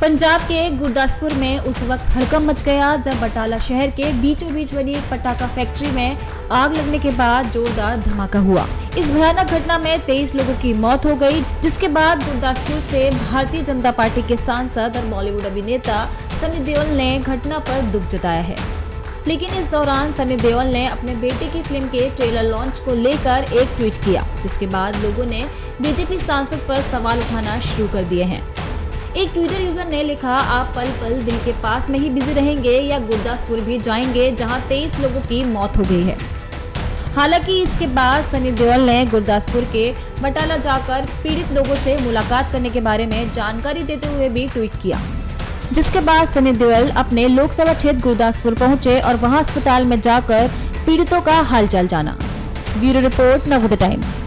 पंजाब के गुरदासपुर में उस वक्त हड़कंप मच गया जब बटाला शहर के बीचों बीच बनी एक पटाखा फैक्ट्री में आग लगने के बाद जोरदार धमाका हुआ। इस भयानक घटना में 23 लोगों की मौत हो गई, जिसके बाद गुरदासपुर से भारतीय जनता पार्टी के सांसद और बॉलीवुड अभिनेता सनी देओल ने घटना पर दुख जताया है। लेकिन इस दौरान सनी देओल ने अपने बेटे की फिल्म के ट्रेलर लॉन्च को लेकर एक ट्वीट किया, जिसके बाद लोगों ने बीजेपी सांसद पर सवाल उठाना शुरू कर दिए हैं। एक ट्विटर यूजर ने लिखा, आप पल पल दिल के पास में ही बिजी रहेंगे या गुरदासपुर भी जाएंगे जहां 23 लोगों की मौत हो गई है। हालांकि इसके बाद सनी देओल ने गुरदासपुर के बटाला जाकर पीड़ित लोगों से मुलाकात करने के बारे में जानकारी देते हुए भी ट्वीट किया, जिसके बाद सनी देओल अपने लोकसभा क्षेत्र गुरदासपुर पहुंचे और वहां अस्पताल में जाकर पीड़ितों का हालचाल जाना। Bureau report, Navodaya times.